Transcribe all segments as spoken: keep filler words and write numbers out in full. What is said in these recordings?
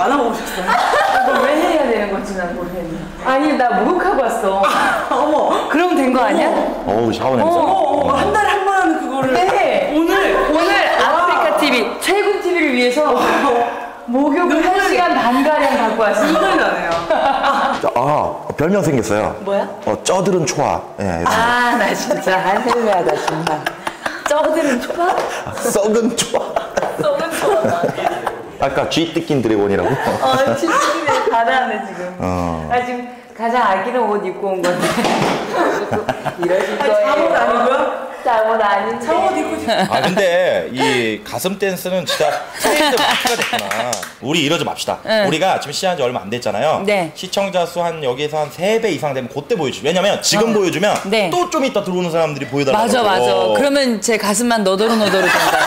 안 하고 오셨어요? 이거 왜 해야 되는 건지 난 모르겠네. 아니 나 목욕하고 왔어. 어머. 그럼 된 거 아니야? 어우 샤워 냄새. 어머, 어머, 한 달에 한 번 하는 그거를. 네. 오늘. 오늘 아프리카 티비 최군 티비를 위해서 목욕을 한 시간 반가량 갖고 왔어. 이걸 나네요. 아 별명 생겼어요. 뭐야? 어 쩌들은 초아. 예. 아 나 진짜 한헬매하다 정말. 쩌들은 초밥? 썩은 초아. 썩은 초밥. 아까 쥐 뜯긴 드래곤이라고. 어 진짜 가다하네 지금. 어. 나 지금 가장 아끼는 옷 입고 온 건데. 이러실 아니, 거예요. 잠옷 아니고요? 잠옷 아닌데. 잠옷 입고 싶어. 아 근데 이 가슴 댄스는 진짜 트렌드 마크가 됐구나. 우리 이러지 맙시다. 응. 우리가 지금 시작한 지 얼마 안 됐잖아요. 네. 시청자 수 한 여기에서 한 세 배 이상 되면 그때 보여주죠. 왜냐면 지금 어. 보여주면 네. 또 좀 이따 들어오는 사람들이 보여달라고. 맞아 맞아. 그러면 제 가슴만 너도로너도로 된다.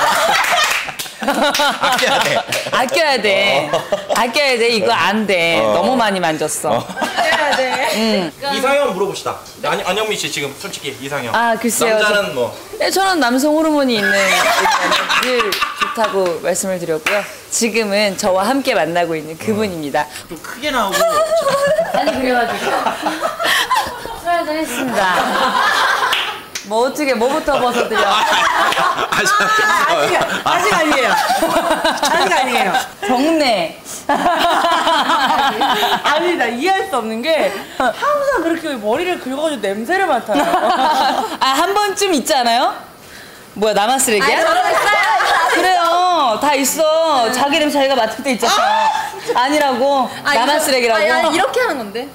아껴야 돼. 아껴야 돼. 아껴야 돼. 이거 안 돼. 어. 너무 많이 만졌어. 해야 돼. 응. 이상형 물어봅시다. 안, 안영미 씨 지금 솔직히 이상형. 아 글쎄요. 남자는 뭐. 네, 저는 남성 호르몬이 있는 늘 좋다고 말씀을 드렸고요. 지금은 저와 함께 만나고 있는 그분입니다. 좀 크게 나오고. 아니 그래가지고 술 한잔 했습니다. 뭐 어떻게 뭐부터 벗어드려? 아직, 아직, 아직 아니에요. 아직 아니에요. 정내. 아니, 나 이해할 수 없는 게 항상 그렇게 머리를 긁어가지고 냄새를 맡아요. 아 한 번쯤 있지 않아요? 뭐야 나만 쓰레기야? 아니, 저런 있어요. 그래요. 다 있어. 자기 냄새 자기가 맡을 때 있잖아. 아니라고. 아, 나만 이거- 쓰레기라고. 아니, 아니 이렇게 하는 건데.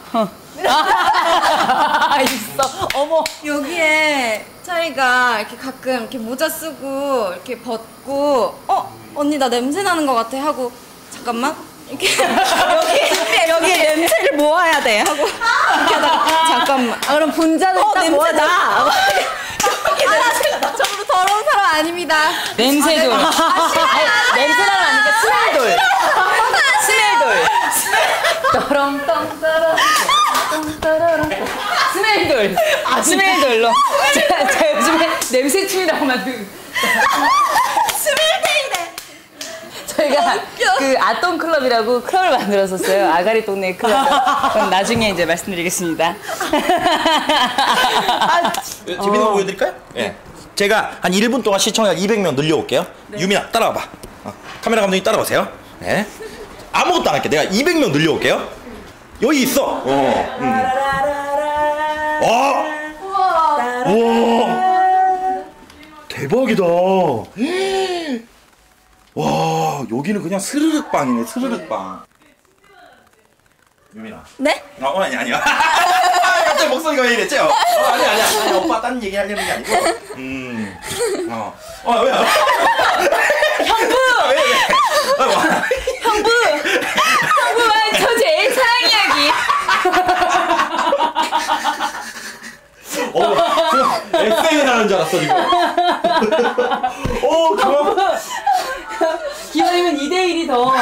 아, 있어. 어머. 여기에 저희가 이렇게 가끔 이렇게 모자 쓰고 이렇게 벗고 어 언니 나 냄새 나는 것 같아 하고 잠깐만 이렇게 여기 여기 냄새를 모아야 돼 하고 이렇게 하다가 잠깐만 아, 그럼 분자는 어, 딱 냄새 모아야 돼. 나. 아, 저로 더러운 사람 아닙니다. 냄새돌. 아, 아니, 냄새나는 아니니까 스멜돌. 스멜돌. 떠렁떠렁 떠렁 떠렁 스멜돌. 아 스멜돌로. 제가, 제가 요즘에 냄새춤이라고 만든. 스멜데이래. 저희가 그 아똥 클럽이라고 클럽을 만들었었어요. 아가리 동네 클럽. 그건 나중에 이제 말씀드리겠습니다. 재밌는 거 보여드릴까요? 예. 제가 한 일 분 동안 시청자 이백 명 늘려올게요. 유민아 따라와봐. 어, 카메라 감독님 따라오세요. 네. 아무것도 안 할게. 내가 이백 명 늘려올게요. 여기 있어. 어. 음. 와. 우와. 대박이다. 와 여기는 그냥 스르륵 빵이네. 스르륵 빵. 유민아. 네? 어, 아니 아니야. 갑자기 목소리가 왜 이랬지? 어, 아니 아니야. 아니 오빠 딴 얘기 하려는 게 아니고. 음. 어. 어 왜요? 형부. 왜 왜? 아, 뭐. 형부. 형부와 저 제일 사랑 이야기. 어, 에스에이 나는 줄 알았어 지금. 어, 그만. 기현이면 이 대 일이 더.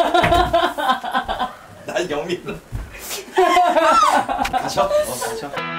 난 영민. 가셔. 어, 가셔.